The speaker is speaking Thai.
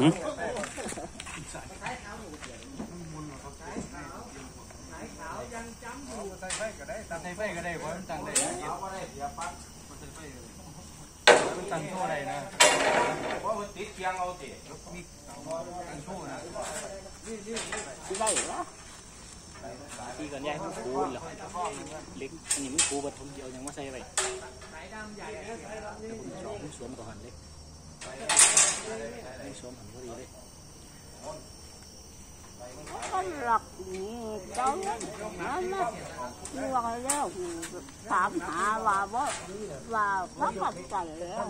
ใส่ไฟก็ได้ตัดใส่ไฟก็ได้เพราะมันตั้งได้มันตั้งโซ่ได้นะเพราะมันติดเคียงเอาติมีตั้งโซ่นะที่ได้เหรอที่ก่อนย้ายมันคูเหรอเล็กอันนี้มันคูบัดผมเดียวยังไม่ใส่ไปผมสวมก่อนเลยสวมหันพอดีเลยมันหลักนี่เจ้านั่นนะนี่ว่าแล้วถามหาว่าพักกับใจแล้ว